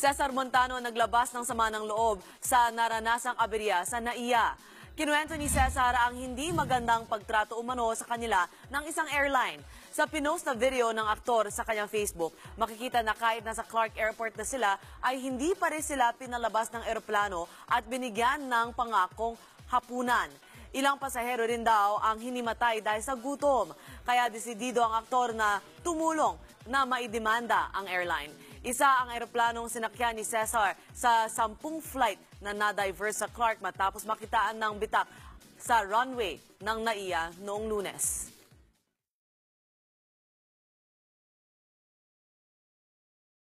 Cesar Montano naglabas ng sama ng loob sa naranasang aberya sa NAIA. Kinuwento ni Cesar ang hindi magandang pagtrato umano sa kanila ng isang airline. Sa pinost na video ng aktor sa kanyang Facebook, makikita na kahit nasa Clark Airport na sila ay hindi pa rin sila pinalabas ng eroplano at binigyan ng pangakong hapunan. Ilang pasahero rin daw ang hinimatay dahil sa gutom. Kaya desidido ang aktor na tumulong na maidemanda ang airline. Isa ang eroplanong sinakyan ni Cesar sa 10 flight na na-diverse sa Clark matapos makitaan ng bitak sa runway ng NAIA noong Lunes.